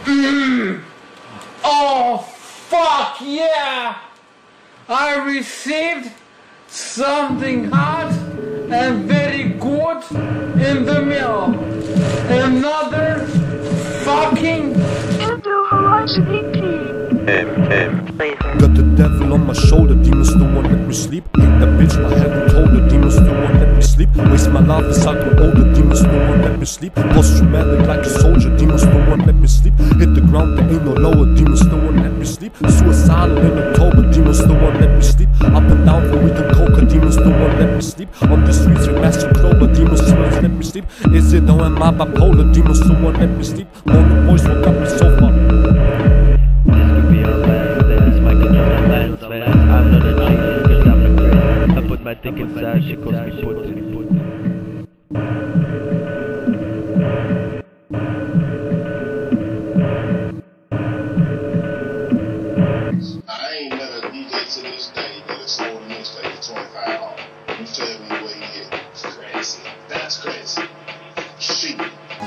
Oh, fuck yeah! I received something hot and very good in the mail. Another fucking Got the devil on my shoulder, demons still won't let me sleep. Hate that bitch, my head and told her, demons still won't let me sleep. Waste my life as I grow older, demons still won't let me sleep. Post-traumatic like a soldier, demons still won't let me sleep. Hit the ground, there ain't no lower, demons still won't let me sleep. Suicidal in October, demons still won't let me sleep. Up and down for weed and coca, demons still won't let me sleep. On the streets with master clover, demons still won't let me sleep. Is it or am I bipolar, demons still won't let me sleep. Morning boys woke up me so far. I'm not a genius, cause I'm a crazy. I put my dick inside, she calls me pussy. I ain't met a DJ to this day that is sold a mixtape for 25 hard. You tell me where you get. It's crazy. That's crazy. Shit.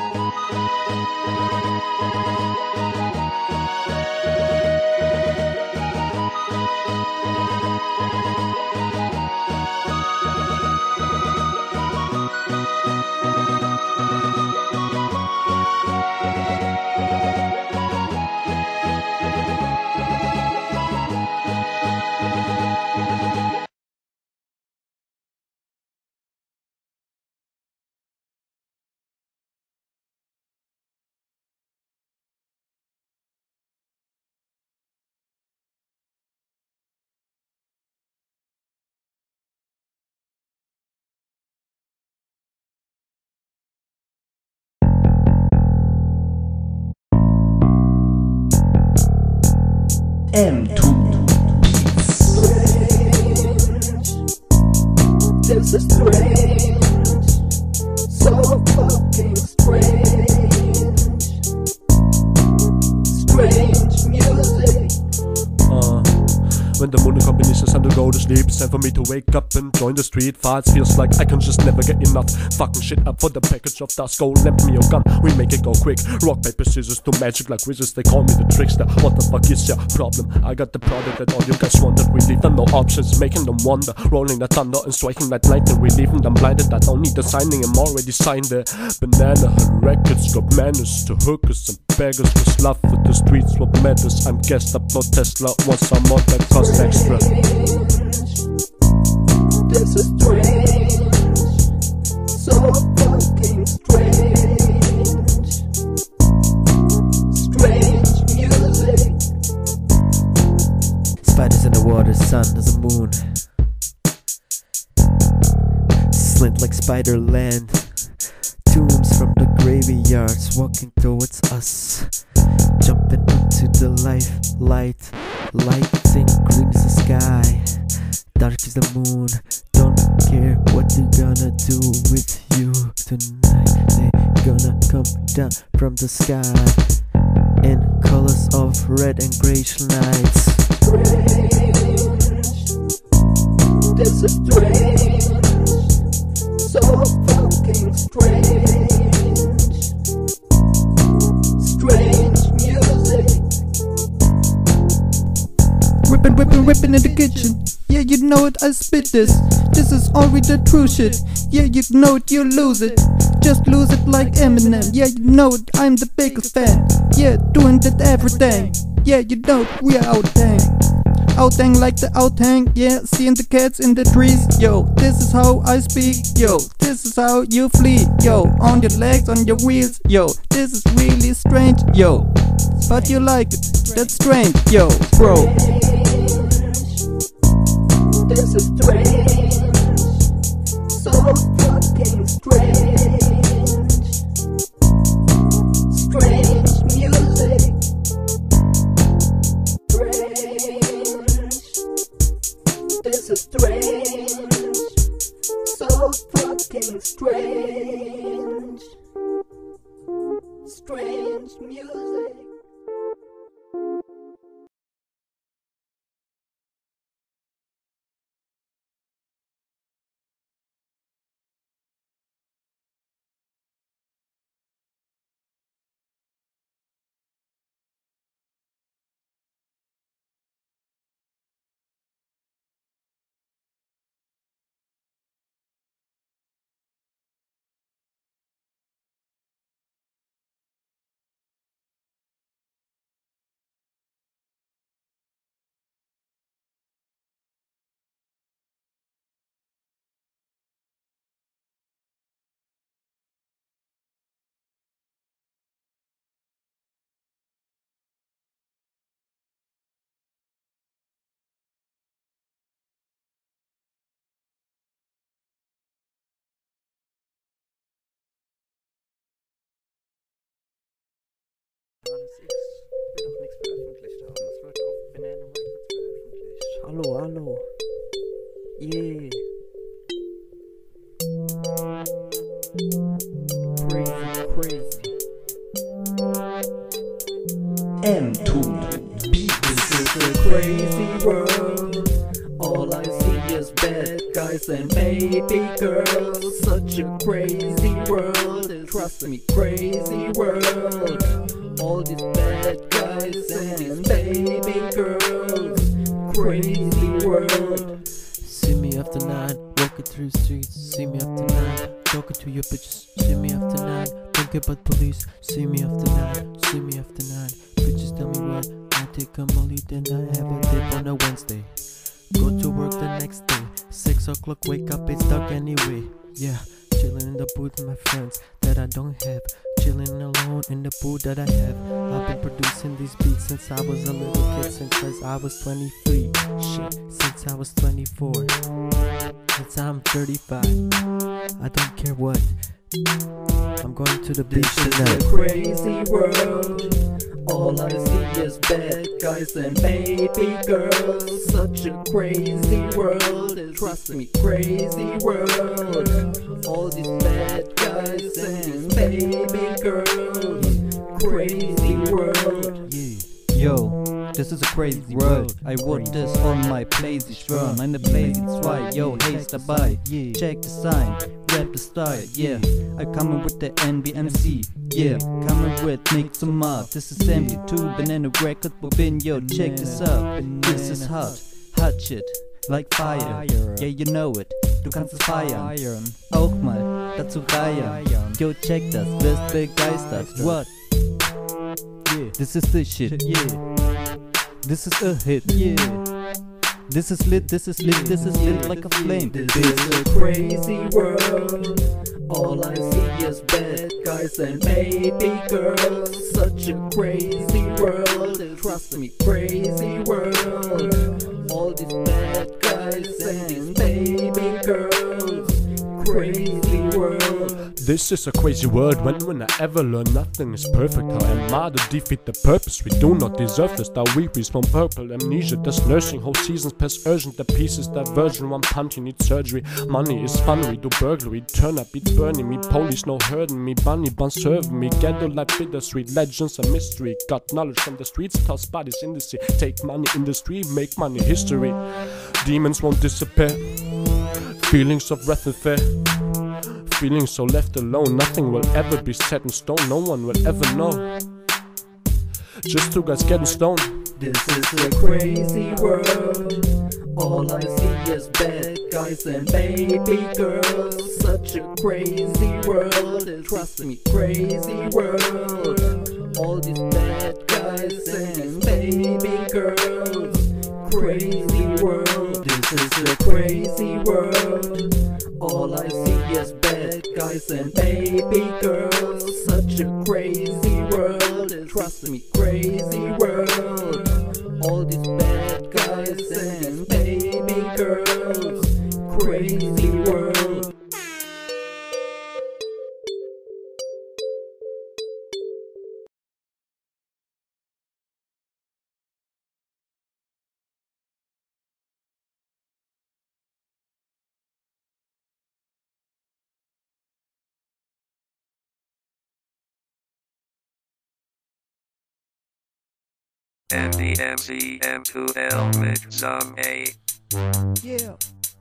M2 This is strange, so fucking strange. Strange music. When the morning combination is time to go to sleep, it's time for me to wake up and join the street fights. Feels like I can just never get enough. Fucking shit up for the package of dust. Go lend me your gun, we make it go quick. Rock, paper, scissors to magic like wizards. They call me the trickster. What the fuck is your problem? I got the product that all you guys wanted. We leave them no options, making them wonder. Rolling the thunder and striking like lightning. We leaving them blinded. I don't need the signing, I'm already signed it. Banana Hood records got manners to hookers and beggars. Cause love for the streets what matters. I'm gassed up, no Tesla. Want some more that cost extra. This is strange, so fucking strange. Strange music. Spiders in the water, sun is a moon. Slint like Spiderland. Tombs from the graveyards walking towards us. Jumping into the light. Lighting green is the sky. Dark is the moon. Don't care what you gonna do with you tonight. They gonna come down from the sky in colors of red and grayish lights. This is strange, so fucking strange. Strange music. Whipping in the kitchen. Yeah, you know it, I spit this. This is already the true shit. Yeah, you know it, you lose it. Just lose it like Eminem. Yeah, you know it, I'm the biggest fan. Yeah, doing that everything. Yeah, you know it, we are outhang. Outhang like the outhang. Yeah, seeing the cats in the trees. Yo, this is how I speak. Yo, this is how you flee. Yo, on your legs, on your wheels. Yo, this is really strange. Yo, but you like it. That's strange. Yo, bro. This is strange, so fucking strange. Strange music. Strange. This is strange, so fucking strange. Strange music. will doch nichts veröffentlicht haben. Das wird auf Banana Records veröffentlicht. Hallo, hallo. Yeah. Crazy. M2 This is a crazy world. All I see is bad guys and baby girls. Such a crazy world. Trust me, crazy world. All these bad guys and baby girls. Crazy world. See me after 9, walking through the streets. See me after 9, talking to your bitches. See me after 9, think about police. See me after 9, see me after 9. Bitches tell me what, I take a molly, then I have a dip on a Wednesday. Go to work the next day, 6 o'clock, wake up, it's dark anyway. Yeah, chilling in the booth with my friends that I don't have. Chilling alone in the booth that I have. I've been producing these beats since I was a little kid, since I was 23. Shit, since I was 24. Since I'm 35, I don't care what. I'm going to the beach tonight. Crazy world. All I see is bad guys and baby girls. Such a crazy world. Trust me, crazy world. All these bad guys and baby girls. Crazy world. Yo, this is a crazy world. I wrote this on my Blazy Schwörn. Meine Blazy 2, yo, hey, ist dabei. Check the sign, rap the style, yeah. I coming with the NBMC, yeah. Coming with Make Some Art. This is MD2, Banana Records, Bobin, yo, check this out. This is hot shit, like fire. Yeah, you know it, du kannst es feiern. Auch mal dazu reiern. Yo, check das, wirst begeistert. What? Yeah, this is the shit, yeah. This is a hit, yeah. This is lit, this is lit, this is lit like a flame. This is a crazy world. All I see is bad guys and baby girls. Such a crazy world. Trust me, crazy world. All these bad guys and baby girls. Crazy world. This is a crazy world. When I ever learn nothing is perfect. How am I to defeat the purpose? We do not deserve this. Thou weepies from purple amnesia. This nursing whole seasons pass urgent. The pieces diversion. One punch you need surgery. Money is fun. We do burglary. Turn up beats burning me. Police no hurting me. Bunny bun serving me. Ghetto like bittersweet. Legends a mystery. Got knowledge from the streets. Toss bodies in the sea. Take money industry. Make money history. Demons won't disappear. Feelings of wrath and fear. Feeling so left alone, nothing will ever be set in stone, no one will ever know. Just two guys getting stoned. This is a crazy world. All I see is bad guys and baby girls. Such a crazy world. Trust me, crazy world. All these bad guys and baby girls. Crazy world. This is a crazy world. All I see is bad guys and baby girls. Such a crazy world. Trust me, crazy world. All these bad guys and baby girls. Crazy world. MDMC M2L Mix Some A. Yeah.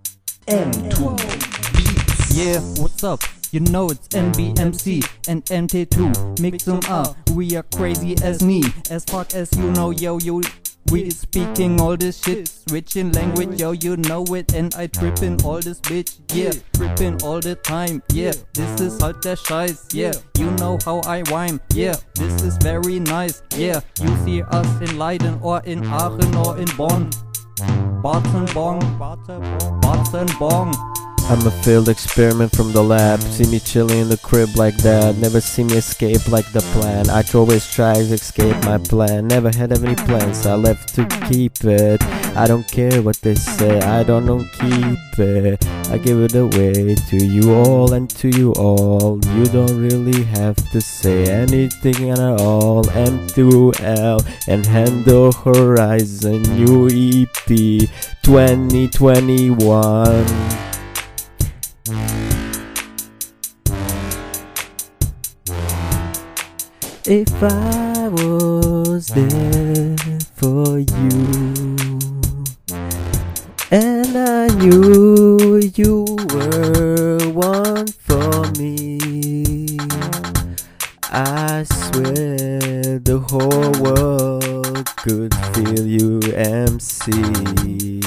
M2 Yeah, what's up? You know it's NBMC and MT2. Mix them up, we are crazy as me. As fuck as you know, yo, we speaking all this shit. Switching language, yo, you know it. And I tripping all this bitch, yeah. Tripping all the time, yeah. This is halt der Scheiß, yeah. You know how I rhyme, yeah. This is very nice, yeah. You see us in Leiden or in Aachen or in Bonn. Bartenbong. I'm a failed experiment from the lab. See me chilling in the crib like that. Never see me escape like the plan. I always try to escape my plan. Never had any plans, I left to keep it. I don't care what they say, I don't keep it. I give it away to you all and to you all. You don't really have to say anything at all. M2L and Handle Horizon new EP 2021. If I was there for you, and I knew you were one for me, I swear the whole world could feel you, MC.